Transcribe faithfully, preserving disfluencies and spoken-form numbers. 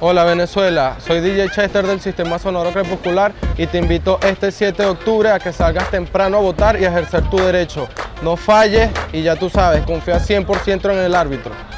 Hola Venezuela, soy D J Chester del Sistema Sonoro Crepuscular y te invito este siete de octubre a que salgas temprano a votar y a ejercer tu derecho. No falles y ya tú sabes, confía cien por ciento en el árbitro.